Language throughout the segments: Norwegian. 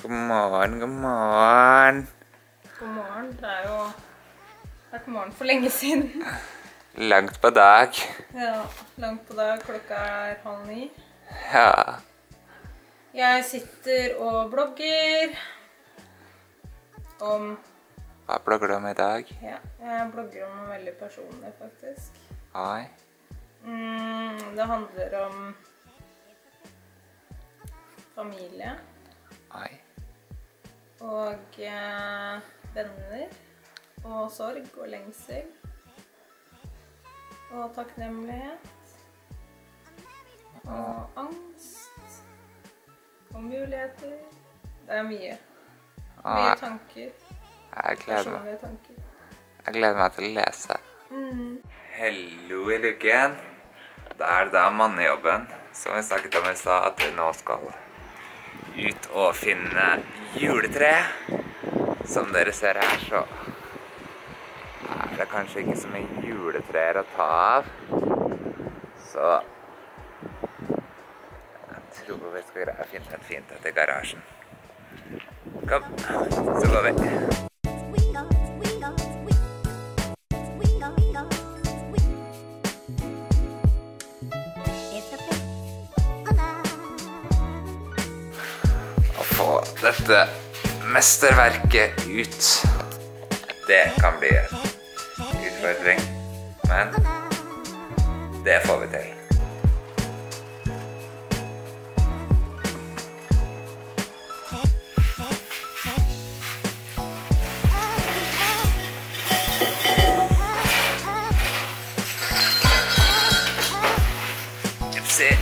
God morgen, god morgen. God morgen, det er jo vært morgen for lenge siden. Langt på dag. Ja, langt på dag, klokka er 8:30. Ja. Jeg sitter og blogger om... Hva blogger du om i dag? Ja, jeg blogger om noe veldig personlig, faktisk. Oi. Det handler om familie. Oi. Og venner, og sorg og lengsel, og takknemlighet, og angst, og muligheter. Det er mye. Mye tanker. Personlige tanker. Jeg gleder meg til å lese. Hello i luken. Da er det da mannejobben, som vi snakket om i stad, at vi nå skal ut og finne juletre. Som dere ser her, så er det kanskje ikke så mye juletreer å ta av. Så jeg tror vi skal greie å finne et fint etter garasjen. Kom, så går vi. Å få dette mesterverket ut, det kan bli en utfordring, men det får vi til. Se.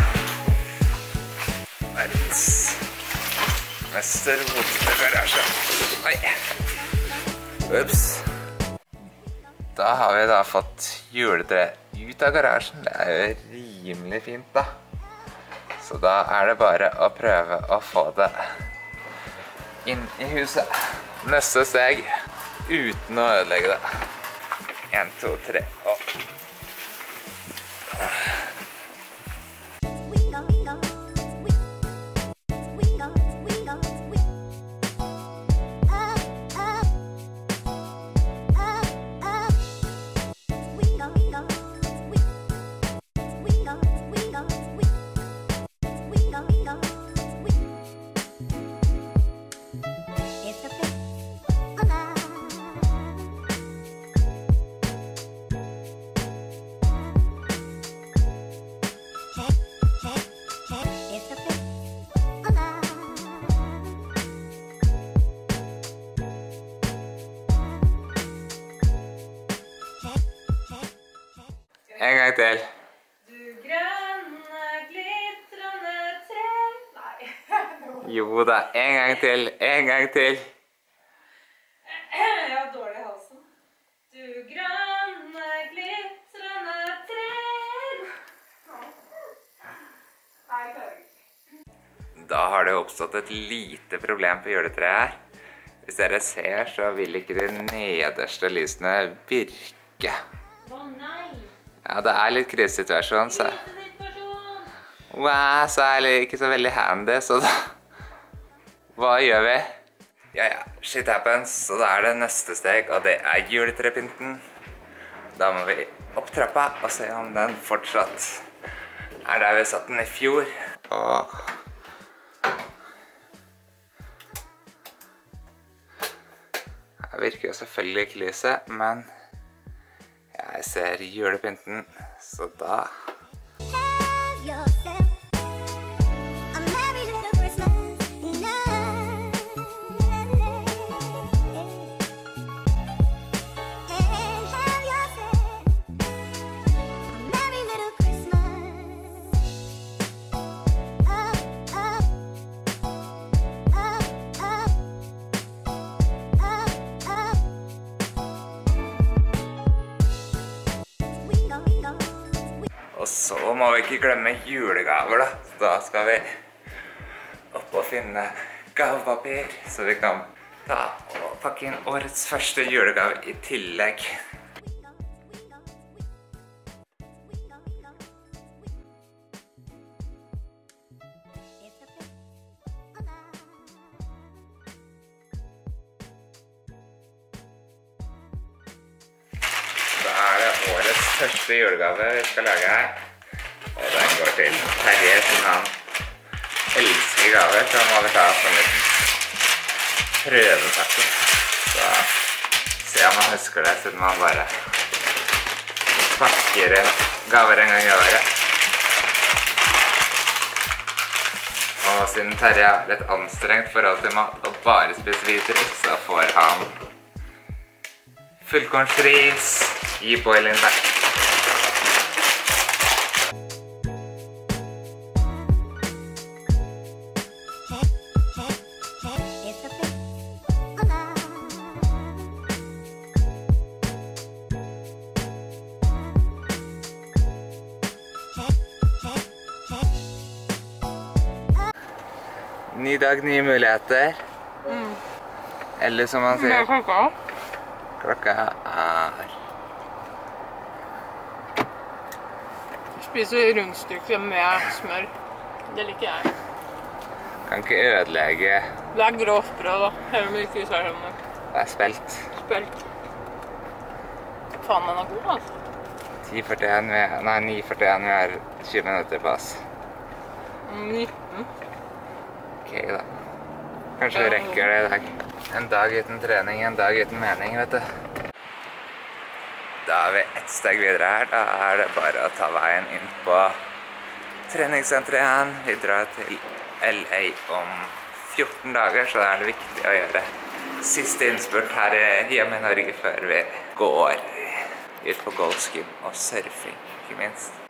Verdens mest rotete garasje. Oi. Ups. Da har vi da fått juletre ut av garasjen. Det er jo rimelig fint da. Så da er det bare å prøve å få det inn i huset. Neste steg, uten å ødelegge det. 1, 2, 3, og... En gang til. Du grønne, glitrende tre... Nei. Jo da, en gang til, en gang til. Jeg har dårlig i halsen. Du grønne, glitrende tre... Nei, jeg klarer ikke. Da har det oppstått et lite problem på juletreet her. Hvis dere ser, så vil ikke de nederste lysene virke. Å nei! Ja, det er litt krisesituasjon, så... Wow, så er det ikke så veldig handy, så da... Hva gjør vi? Ja, shit happens, så da er det neste steg, og det er juletrepynten. Da må vi opp trappa og se om den fortsatt er der vi satt den i fjor. Og... Her virker jo selvfølgelig ikke lyset, men... Jeg ser julepynten, så da... Og så må vi ikke glemme julegaver da. Da skal vi opp og finne gavepapir, så vi kan ta og pakke inn årets første julegave i tillegg. første julegave vi skal lage her. Og den går til Terje, som han elsker gaver, så han må vi ta en liten prøvepakke. Så se om han husker det, siden man bare pakker gaver en gang i året. Og siden Terje har litt anstrengt forhold til mat og bare spiser hvitris, så får han fullkornsris i boiling back. Ny dag, nye muligheter. Eller som man sier, klokka er... Spiser rundstykke med smør. Det liker jeg. Kan ikke ødelegge. Det er grovt brød da. Jeg vil ikke si det. Det er spelt. Spelt. Faen, den er god, altså. 9:41, vi har 20 minutter på oss. 19. Ok da. Kanskje vi rekker det i dag. En dag uten trening, en dag uten mening, vet du. Da er vi ett steg videre her. Da er det bare å ta veien inn på treningssenteret igjen. Vi drar til LA om 14 dager, så da er det viktig å gjøre siste innspurt her hjemme i Norge før vi går ut på golfskum og surfing, ikke minst.